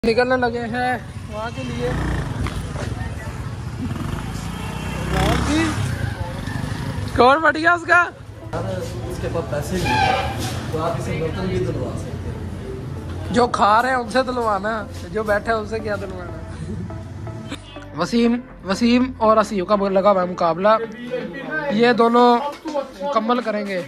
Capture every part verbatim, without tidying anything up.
निकलने लगे हैं वहाँ के लिए। कौन बढ़ गया उसका? उसके पास पैसे नहीं तो आप इसे बर्तन भी दिलवा सकते हैं। जो खा रहे हैं उनसे दिलवाना, जो बैठे हैं उनसे क्या दिलवाना। वसीम वसीम और असीम का लगा हुआ है मुकाबला, ये दोनों मुकम्मल करेंगे।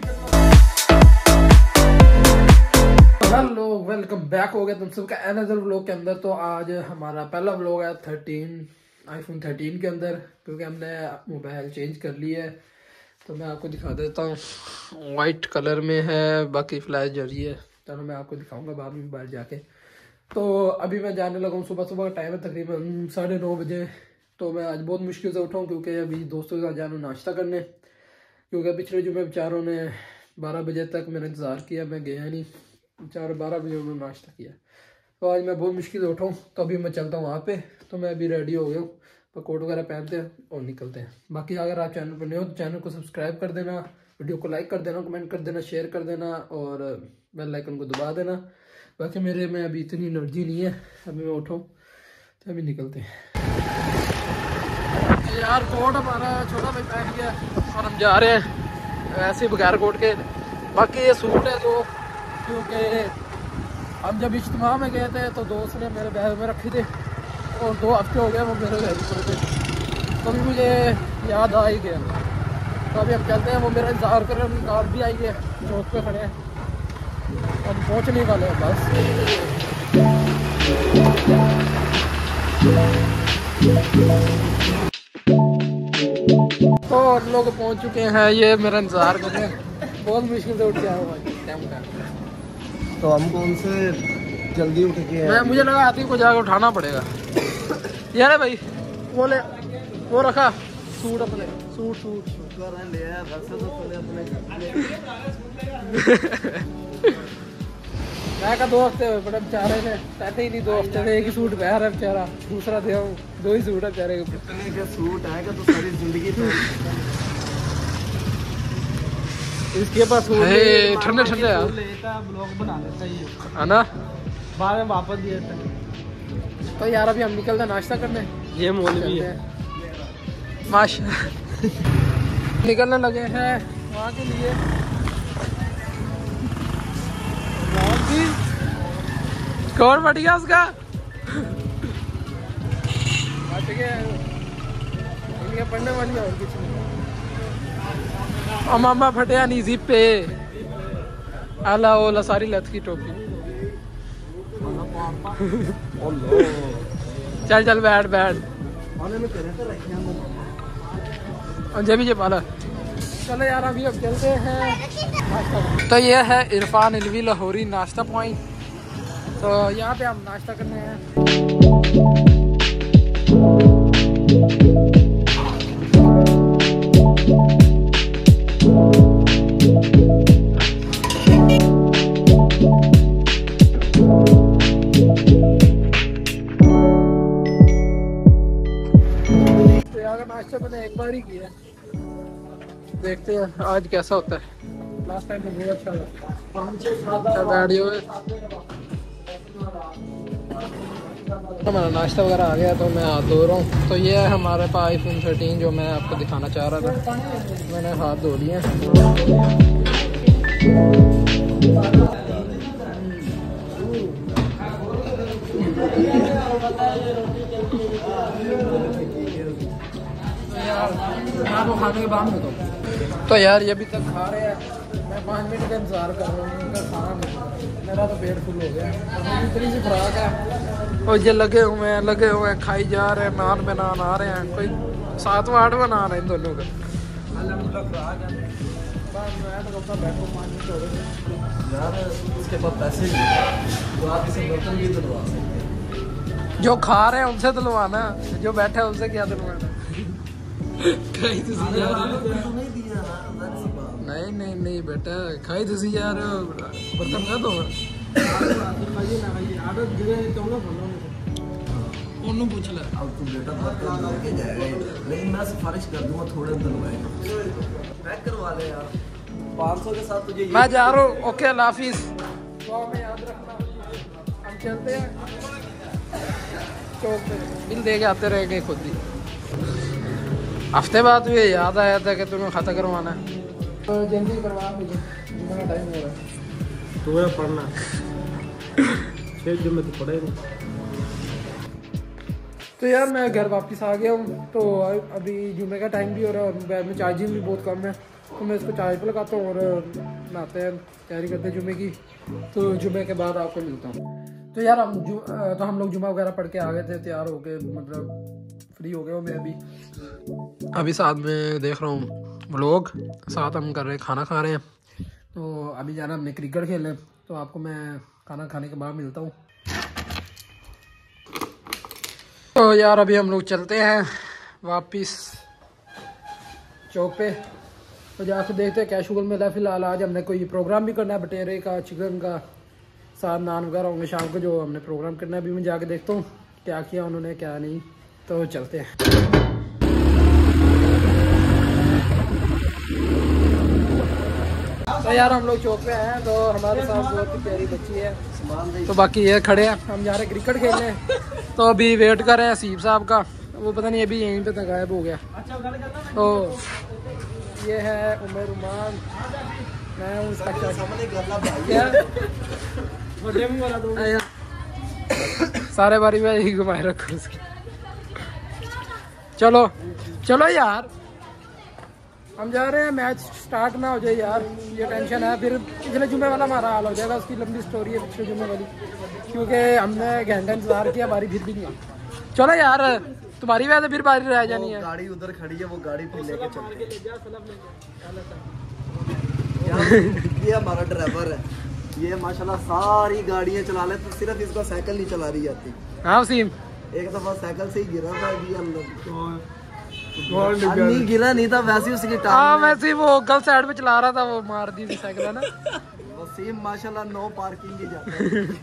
हेलो वेलकम बैक हो गया तुम सबका अनदर व्लॉग के अंदर। तो आज हमारा पहला व्लॉग है थर्टीन आईफोन थर्टीन के अंदर, क्योंकि हमने मोबाइल चेंज कर लिया है। तो मैं आपको दिखा देता हूँ, वाइट कलर में है, बाकी फ्लैश जरी है। चलो मैं आपको दिखाऊंगा बाद में बाहर जाके। तो अभी मैं जाने लगा हूँ, सुबह सुबह का टाइम है तकरीबन साढ़े नौ बजे। तो मैं आज बहुत मुश्किल से उठाऊँ क्योंकि अभी दोस्तों के साथ जाना नाश्ता करने, क्योंकि पिछले जुम्मे बेचारों ने बारह बजे तक मेरा इंतज़ार किया, मैं गया नहीं। चार बारह बजे उन्होंने नाश्ता किया। तो आज मैं बहुत मुश्किल से उठाऊँ, तो अभी मैं चलता हूँ वहाँ पे। तो मैं अभी रेडी हो गया हूँ, तो कोट वगैरह पहनते हैं और निकलते हैं। बाकी अगर आप चैनल पर नए हो तो चैनल को सब्सक्राइब कर देना, वीडियो को लाइक कर देना, कमेंट कर देना, शेयर कर देना और बेल आइकन को दबा देना। बाकी मेरे में अभी इतनी एनर्जी नहीं है, अभी मैं उठाऊँ तो अभी निकलते हैं। यार कोट हमारा छोटा भाई पहन गया और हम जा रहे हैं ऐसे बगैर कोट के। बाकी ये सूट है तो, क्योंकि हम जब इज्तिमा में गए थे तो दोस्त ने मेरे बैग में रखे थे और दो हफ्ते हो गए वो मेरे बैग में थे, तो अभी मुझे याद आ ही गया। तो अभी हम चलते हैं, वो मेरा इंतजार कर रहे हैं, उनकी कार भी आई है, चौक पे खड़े हैं, हम पहुँचने वाले हैं बस। तो हम लोग पहुँच चुके हैं, ये मेरा इंतजार कर रहे हैं। बहुत मुश्किल से उठ के आया भाई टाइम का। तो हमको उनसे जल्दी उठ के मैं मुझे लगा आती को जाकर उठाना पड़ेगा। यार भाई वो ले, वो रखा सूट अपने, सूट सूट शुक्र है ले आया घर से, तो चले अपने मैं का दो हफ्ते हुए बड़े बेचारे ने, कहते ही नहीं दो हफ्ते में एक ही सूट पहन रहा है बेचारा, दूसरा दे आऊँ, दो ही सूट है बेचारे के। इतने के सूट आएगा तो सारी जिंदगी तो इसके पास ठंडे ठंडे ब्लॉग बना लेता है ना, बाद में वापस दिए थे। तो यार अभी हम निकलते नाश्ता करने, ये मौलवी है माशा निकलने लगे हैं वहाँ के लिए। कौन बढ़ गया उसका? पढ़ने वाली है और कुछ नहीं। मामा फटिया नहीं जिप पे आला ओला सारी लत की टोपी। चल चल बैठ बैठ जब भी पाला। चलो यार अभी अब चलते हैं। तो ये है इरफान इलवी लाहौरी नाश्ता पॉइंट। तो यहाँ पे हम नाश्ता करने हैं। तो यहाँ का नाश्ता मैंने एक बार ही किया, देखते हैं आज कैसा होता है। लास्ट टाइम में बहुत अच्छा लगा। बैठियो हमारा नाश्ता वगैरह आ गया, तो मैं हाथ धो रहा हूँ। तो ये है हमारे पास आईफोन थर्टीन जो मैं आपको दिखाना चाह रहा था, मैंने हाथ धो लिए हैं। आपको खाने के बाद में दो। तो यार ये अभी तक खा रहे हैं, मैं पाँच मिनट का इंतजार कर रहा हूँ, उनका खाना नहीं, मेरा तो पेट फुल हो गया। इतनी सी खुराक है और ये लगे हुए हैं लगे हुए हैं खाई जा रहे हैं, नान पे नान आ रहे हैं, कोई सातवां आठवां नान है इन दोनों का। यार उसके पास पैसे नहीं तो आप इसे बर्तन भी दिलवा सकते हैं। जो खा रहे हैं उनसे दिलवाना, जो बैठे हैं उनसे क्या दिलवाना। नहीं नहीं नहीं बेटा खाई तुसी जा रहे हो, बर्तन का दो उन्होंने पूछ ले। अब तू बेटा बर्तन लेके जाएगा, लेकिन मैं सिफारिश कर दूंगा थोड़े दिन में पैक करवा ले यार। पाँच सौ के साथ तुझे मैं जा रहा हूँ। ओके अल्लाह हाफिज़, दुआ में याद रखना। हम चलते हैं। चौक पे बिल दे के आते रह गए खुद ही। हफ्ते बाद तुझे याद आया था कि तुम्हें खाता करवाना है, तो जल्दी करवा मुझे, मेरा टाइम हो रहा है। तो है पढ़ना छः जुम्मे तो पढ़ेगा। तो यार मैं घर वापस आ गया हूँ, तो अभी जुम्मे का टाइम भी हो रहा है और मोबाइल में चार्जिंग भी बहुत कम है, तो मैं इसको चार्ज पर लगाता हूँ और नहाते हैं, तैयारी करते हैं जुम्मे की। तो जुम्मे के बाद आपको मिलता हूँ। तो यार हम जु, तो हम लोग जुम्मा वगैरह पढ़ के आ गए थे, तैयार हो गए, मतलब फ्री हो गए हो। मैं अभी अभी साथ में देख रहा हूँ व्लॉग, साथ हम कर रहे हैं, खाना खा रहे हैं। तो अभी जाना हमने क्रिकेट खेलने, तो आपको मैं खाना खाने के बाद मिलता हूँ। तो यार अभी हम लोग चलते हैं वापिस चौक पे, तो जाकर देखते हैं क्या शुगर मिला। फिलहाल आज हमने कोई प्रोग्राम भी करना है, बटेरे का, चिकन का, साथ नान वगैरह होंगे शाम को जो हमने प्रोग्राम करना है। अभी मैं जाके देखता हूँ क्या किया उन्होंने क्या नहीं, तो चलते हैं। तो यार हम लोग चौक पे हैं, तो हमारे साथ बहुत ही प्यारी बच्ची है, तो बाकी ये खड़े हैं, हम जा रहे हैं क्रिकेट खेलने। तो अभी वेट कर रहे हैं हसीब साहब का, वो पता नहीं अभी यहीं पे तक गायब हो गया। तो ये है उमर उमान, मैं हूँ उसका सारे बारी में ही घुमाए रखो उसकी। चलो चलो यार हम जा रहे हैं, मैच स्टार्ट ना हो जाए यार, ये टेंशन है। फिर पिछले जुम्मे वाला हमारा हाल हो जाएगा, उसकी लंबी स्टोरी है पिछले जुम्मे वाली, क्योंकि हमने घंटा इंतजार किया, बारी फिर भी नहीं आई। चलो यार तुम्हारी वजह से फिर बारी रह जानी है। गाड़ी उधर खड़ी है, वो गाड़ी फिर लेके चलते। ये हमारा ड्राइवर है, ये माशाल्लाह सारी गाड़ियाँ चला ले, तो सिर्फ इसको साइकिल नहीं चला रही जाती। हाँ वसीम, एक दफा साइकिल से ही गिरा था अभी अंदर, नहीं गिरा नहीं था, वैसे ही उसकी टांग। हाँ वैसे ही वो गलत साइड पे चला रहा था, वो मार दी थी साइकिल है ना। वसीम माशाल्लाह नो पार्किंग की जाता है।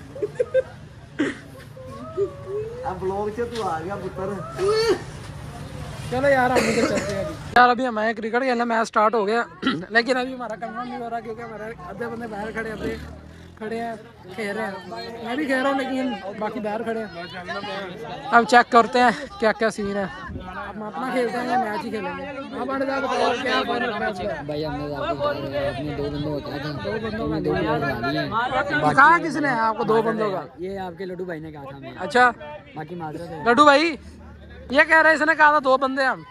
अब ब्लॉग से तू आ गया पुत्र। चलो यार हम इधर चलते हैं अभी। यार अभी हमारे क्रिकेट खेलना मैच स्टार्ट हो गया, लेकिन अभी हमारा कंफर्म नहीं हो रहा, क्योंकि हमारे आधे बंदे बाहर खड़े आधे खड़े हैं, खेल रहे हैं। मैं भी खेल रहा हूँ, लेकिन बाकी बाहर खड़े हैं। अब चेक करते हैं क्या क्या सीन है। हम अपना खेलते हैं या मैच ही खेलेंगे। अब आने क्या भाई हमने अपने दो बंदों को कहा था, दो बंदों में दो बंदों कहा किसने है आपको दो बंदों का? ये आपके लड्डू भाई ने कहा था हमें। अच्छा बाकी माजरत है लड्डू भाई, ये कह रहे इसने कहा था दो बंदे हम।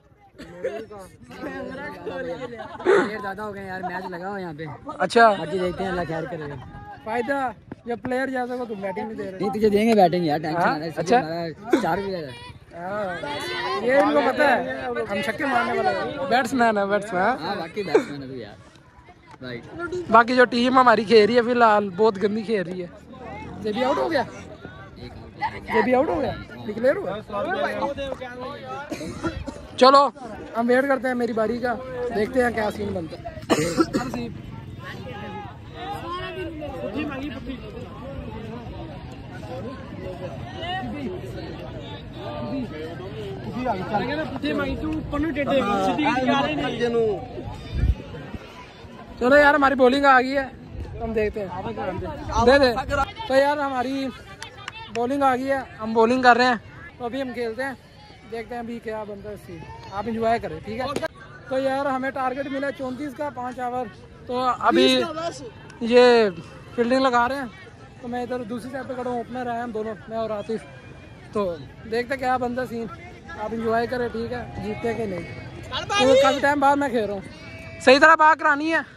प्लेयर ज्यादा हो गए यार, मैच लगा हो यहाँ पे। अच्छा बाकी देखते हैं अल्लाह खैर करेगा। फायदा जब प्लेयर जैसा को तुम बैटिंग नहीं दे रहे। नहीं तुझे देंगे बैटिंग यार, टेंशन हाँ? ना ले। अच्छा चार भी है, ये इनको पता है हम छक्के मारने वाले बैट्समैन है, बैट्समैन। हाँ बाकी बैट्समैन है तू यार भाई। बाकी जो टीम हमारी खेल रही है फिलहाल बहुत गंदी खेल रही है। ये भी आउट हो गया, ये भी आउट हो गया, डिक्लेयर हुआ। चलो हम वेट करते हैं मेरी बारी का, देखते हैं क्या सीन बनता है। चलो यार हमारी बॉलिंग आ गई है, हम देखते हैं। दे दे। तो यार हमारी बॉलिंग आ गई है, हम बॉलिंग कर रहे हैं, तो अभी हम खेलते हैं, देखते हैं अभी क्या बनता है सीन। आप इंजॉय करें ठीक है। तो यार हमें टारगेट मिला चौंतीस का, पाँच ओवर। तो अभी ये फील्डिंग लगा रहे हैं, तो मैं इधर दूसरी साइड पे खड़ा हूँ, ओपनर है हम दोनों, मैं और आतिफ। तो देखते क्या बनता सीन, आप इंजॉय करें ठीक है, जीतते कि नहीं। तो काफ़ी टाइम बाद मैं खेल रहा हूँ, सही तरह बात करानी है।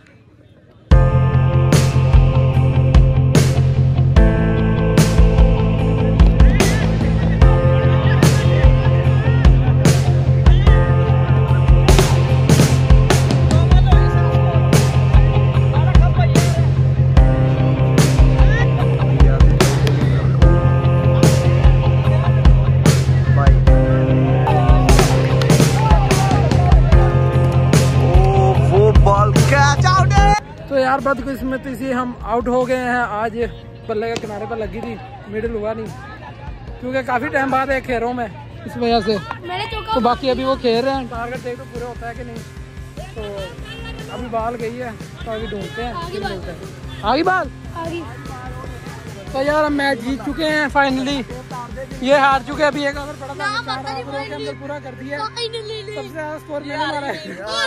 यार बदकिस्मती से हम आउट हो गए हैं आज, बल्ले के किनारे पर लगी थी, मिडिल हुआ नहीं, क्योंकि काफ़ी टाइम बाद एक खेल रहा हूँ मैं इस वजह से। तो बाकी अभी वो खेल रहे हैं, टारगेट देख तो पूरा होता है कि नहीं। तो अभी बाल गई है, तो अभी ढूंढते हैं फिर मिलते हैं। आगी बाल तो यार हम मैच जीत चुके हैं फाइनली, ये हार चुके हैं। अभी एक ओवर पड़ा था, चार ओवरों के अंदर पूरा कर दिया। सबसे ज्यादा स्कोर मैंने मारा है,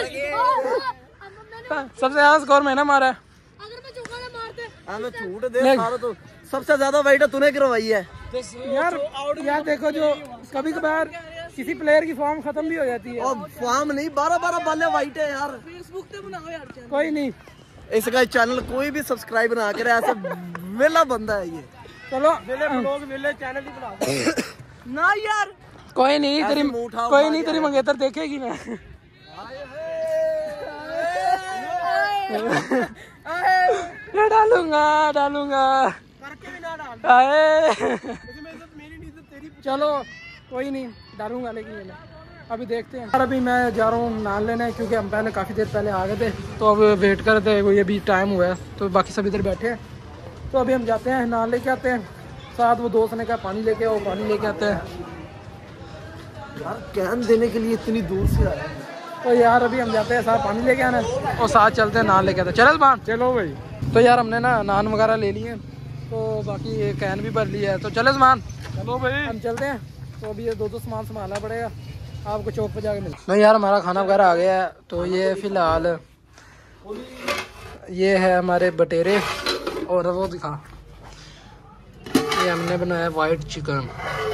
सबसे ज्यादा स्कोर मैंने मारा है। हमें छूट दे सारा, तो सबसे ज्यादा वाइड तूने करवाई है यार। यार देखो, जो कभी कभार किसी प्लेयर की फॉर्म खत्म भी हो जाती है। और फॉर्म नहीं, बारह बारह बाले वाइट है यार। फेसबुक पे बनाओ यार, कोई नहीं इसका चैनल कोई भी सब्सक्राइब ना करे, ऐसा वेला बंदा है ये। चलो लोग वेले चैनल ही बना ना यार, कोई नहीं, तेरी कोई नहीं तेरी मंगेतर देखेगी ना। मैं डालूंगा डालूंगा करके भी ना डाल। आए मेरी नहीं तो तेरी। चलो कोई नहीं डालूंगा, लेकिन ये ना अभी देखते हैं यार। अभी मैं जा रहा हूँ नान लेने, क्योंकि हम पहले काफ़ी देर पहले आ गए थे, तो अब वेट कर रहे थे। वो ये भी टाइम हुआ है, तो बाकी सब इधर बैठे हैं। तो अभी हम जाते हैं, नान लेके आते हैं। साथ वो दोस्त ने कहा पानी लेके आओ, पानी लेके आते हैं। यार कैन देने के लिए इतनी दूर से आया। तो यार अभी हम जाते हैं, साथ पानी लेके आना और साथ चलते हैं नान लेके आते हैं। चलो मान चलो भाई। तो यार हमने ना नान वगैरह ले लिए, तो बाकी ये कैन भी भर लिया है। तो चले सामान, चलो भाई हम चलते हैं। तो अभी ये दो दो सामान संभालना पड़ेगा, आपको चौक पे जाके मिल। तो यार हमारा खाना वगैरह आ गया है। तो ये फिलहाल ये है हमारे बटेरे, और वो दिखा, ये हमने बनाया वाइट चिकन।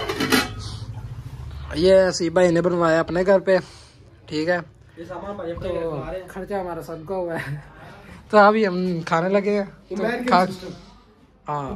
ये सी भाई ने बनवाया अपने घर पे, ठीक है। तो खर्चा हमारा सबका हुआ है। तो अभी हम खाने लगे हैं, तो खा हाँ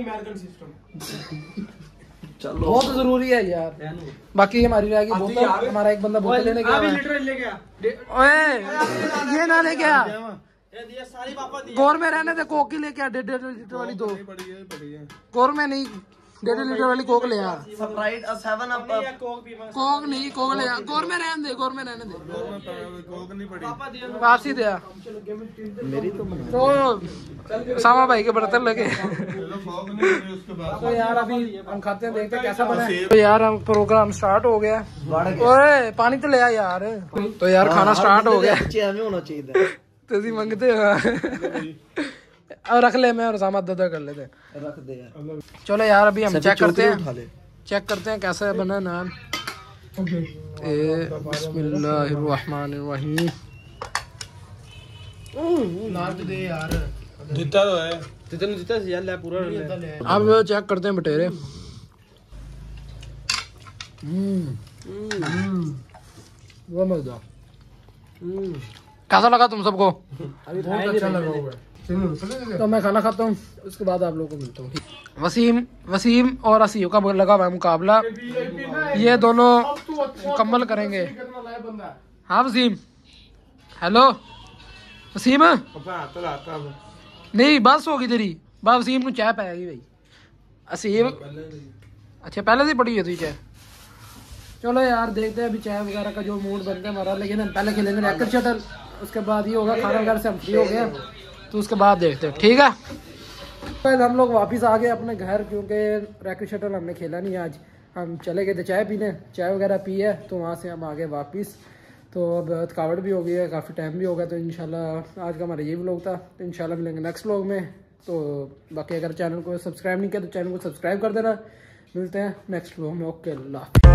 चलो बहुत जरूरी है यार। बाकी हमारी रहेगी बोतल, हमारा एक बंदा बोतल लेने गया। ओए ये ना लेके आ, गोर में रहने दे, कोक ही लेके आ, डेढ़ डेढ़ लीटर वाली दो। गोर में नहीं, डेढ़ लीटर वाली कोक ले आ। स्प्राइट और सेवन अप। कोक नहीं, कोक ले आ। गोर में रहने दे, गोर में रहने दे, वापसी दे आ। मेरी तो तो सामा भाई के बर्तन लगे। तो यार अभी हम खाते हैं, देखते हैं कैसा बना है। तो यार हम प्रोग्राम स्टार्ट हो गया। ओए पानी तो ले आ यार। तो यार खाना स्टार्ट हो गया, हमें होना चाहिए। तुझी मंगते हो और रख ले, मैं और सामा दादा कर लेते हैं। रख दे यार। चलो यार अभी हम चेक करते हैं, चेक करते हैं कैसा बना नान। ए बिस्मिल्लाहिर्रहमानिर्रहीम। नाच दे यार, जीता तो है, जितने जीता से यार ले पूरा ले। अब चेक करते हैं बटेरे। हम्म वो मजा। कैसा लगा तुम सबको? बहुत अच्छा लगा हुआ है। तो मैं खाना खाता हूँ, उसके बाद आप लोगों को मिलता हूँ। वसीम वसीम और असीम का लगा हुआ है मुकाबला, ये दोनों मुकम्मल करेंगे। हाँ वसीम, हेलो वसीम। नहीं बस होगी तेरी, बस वसीम को चाय पाएगी भाई। असीम अच्छा पहले से पड़ी है तुझी चाय। चलो यार देखते हैं अभी चाय वगैरह का जो मूड बनता है हमारा, लेकिन हम पहले खेलेंगे रैकेट शटल, उसके बाद ये होगा खाना वगैरह से हम फ्री हो गए, तो उसके बाद देखते हैं, ठीक है। तो हम लोग वापस आ गए अपने घर, क्योंकि रैकेट शटल हमने खेला नहीं आज। हम चले गए थे चाय पीने, चाय वगैरह पी है, तो वहाँ से हम आ गए वापस। तो अब थकावट भी हो गई है, काफ़ी टाइम भी हो गया। तो इंशाल्लाह आज का हमारा ये व्लॉग था, तो इंशाल्लाह मिलेंगे नेक्स्ट व्लॉग में। तो बाकी अगर चैनल को सब्सक्राइब नहीं किया तो चैनल को सब्सक्राइब कर देना। मिलते हैं नेक्स्ट व्लॉग में। ओके अल्लाह।